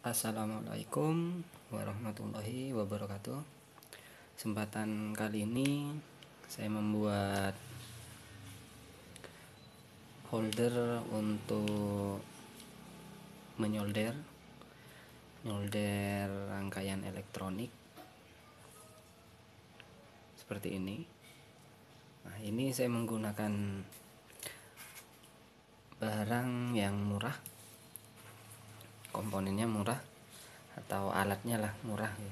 Assalamualaikum warahmatullahi wabarakatuh. Kesempatan kali ini saya membuat holder untuk menyolder rangkaian elektronik seperti ini. Nah, ini saya menggunakan barang yang murah, komponennya murah atau alatnya lah murah ya.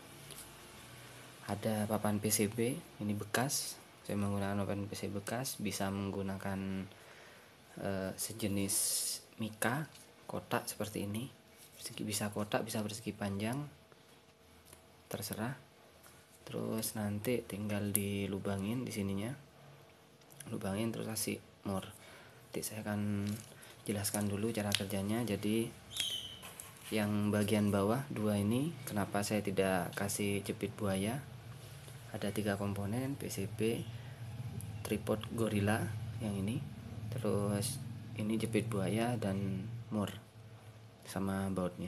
Ada papan PCB, ini bekas, saya menggunakan papan PCB bekas, bisa menggunakan sejenis mika kotak seperti ini, bisa kotak, bisa persegi panjang, terserah. Terus nanti tinggal dilubangin di sininya, lubangin terus kasih mur. Nanti saya akan jelaskan dulu cara kerjanya. Jadi yang bagian bawah dua ini, kenapa saya tidak kasih jepit buaya? Ada 3 komponen, PCB, tripod gorilla yang ini, terus ini jepit buaya dan mur sama bautnya.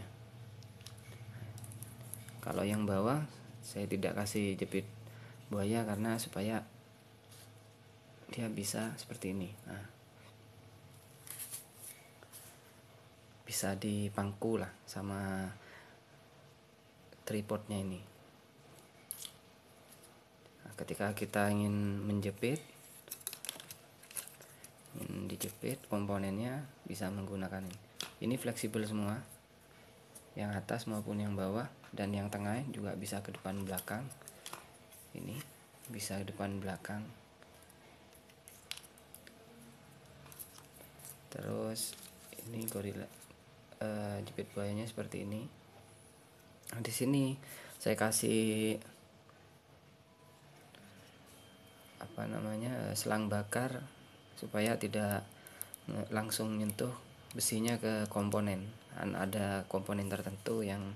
Kalau yang bawah saya tidak kasih jepit buaya karena supaya dia bisa seperti ini. Nah, bisa dipangku lah sama tripodnya ini. Nah, ketika kita ingin menjepit, ingin dijepit komponennya, bisa menggunakan ini fleksibel semua, yang atas maupun yang bawah, dan yang tengah juga bisa ke depan belakang. Ini bisa ke depan belakang. Terus ini gorilla jepit buayanya seperti ini. Nah, di sini saya kasih selang bakar supaya tidak langsung nyentuh besinya ke komponen. Ada komponen tertentu yang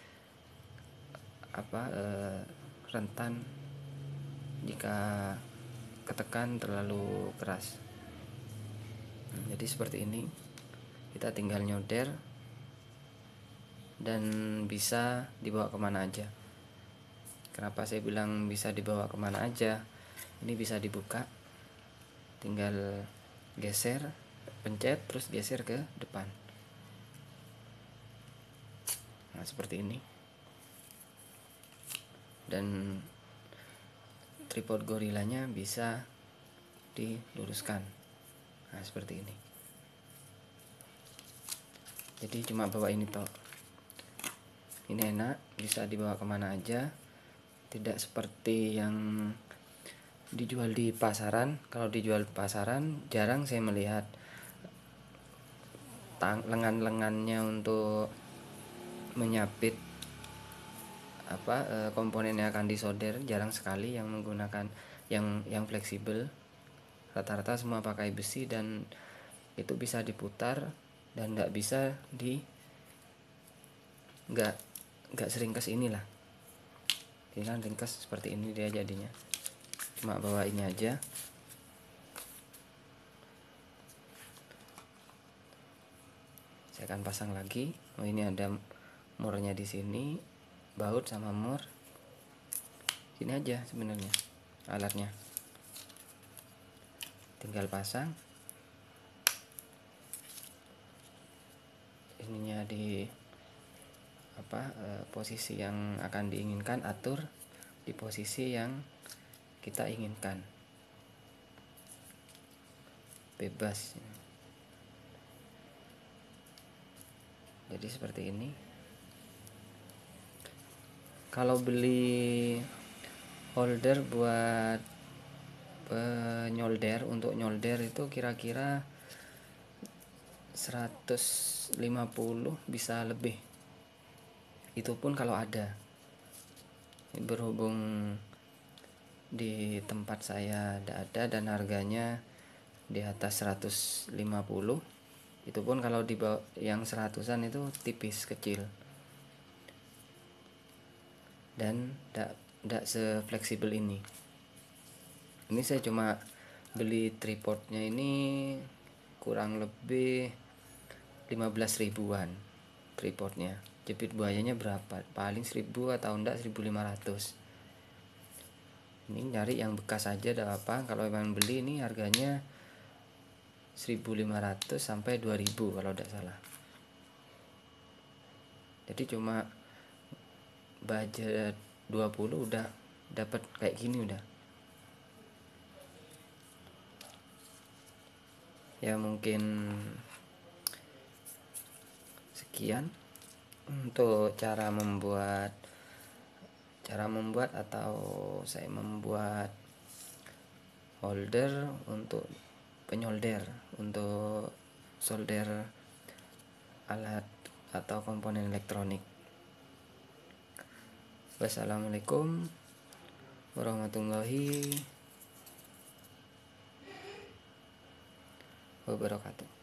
rentan jika ketekan terlalu keras. Jadi seperti ini, kita tinggal nyolder dan bisa dibawa kemana aja. Kenapa saya bilang bisa dibawa kemana aja? Ini bisa dibuka, tinggal geser, pencet, terus geser ke depan. Nah, seperti ini. Dan tripod gorillanya bisa diluruskan. Nah, seperti ini. Jadi cuma bawa ini toh. Ini enak, bisa dibawa kemana aja. Tidak seperti yang dijual di pasaran. Kalau dijual di pasaran jarang saya melihat lengan-lengannya untuk menyapit komponen yang akan disolder, jarang sekali yang menggunakan yang fleksibel. Rata-rata semua pakai besi dan itu bisa diputar dan nggak seringkas inilah. Ini kan ringkas seperti ini dia jadinya. Cuma bawa ini aja. Saya akan pasang lagi. Oh, ini ada murnya di sini, baut sama mur. Sini aja sebenarnya alatnya. Tinggal pasang. Ininya di posisi yang akan diinginkan, atur di posisi yang kita inginkan, bebas. Jadi seperti ini. Kalau beli holder buat penyolder, untuk nyolder itu kira-kira 150 bisa lebih. Itu pun kalau ada. Berhubung di tempat saya tidak ada dan harganya di atas 150. Itu pun kalau di bawah yang 100-an itu tipis, kecil. Dan tidak sefleksibel ini. Ini saya cuma beli tripodnya ini kurang lebih 15 ribuan tripodnya. jepit buayanya berapa, paling 1000 atau enggak 1500. Ini nyari yang bekas aja dah apa. Kalau memang beli ini harganya 1500 sampai 2000 kalau tidak salah. Jadi cuma budget 20 udah dapat kayak gini udah. Ya mungkin sekian untuk cara membuat atau saya membuat holder untuk penyolder, untuk solder alat atau komponen elektronik. Wassalamualaikum warahmatullahi wabarakatuh.